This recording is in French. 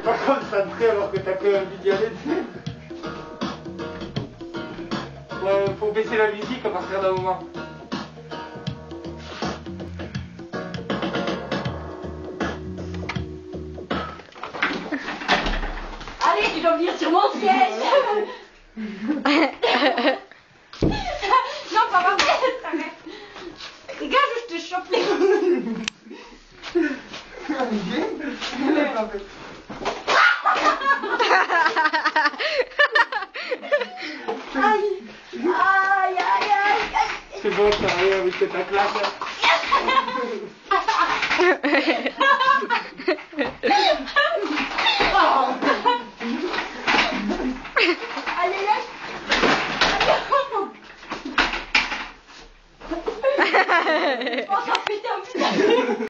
pas concentré alors que t'as quand même envie d'y aller. Faut baisser la musique à partir d'un moment. Allez, tu dois venir sur mon siège. Non, pas ma tête, arrête. Regarde, je te chope les Aïe, aïe, aïe, aïe. C'est bon, ça arrive avec ta classe. Allez, lâche. Oh, ça putain, putain.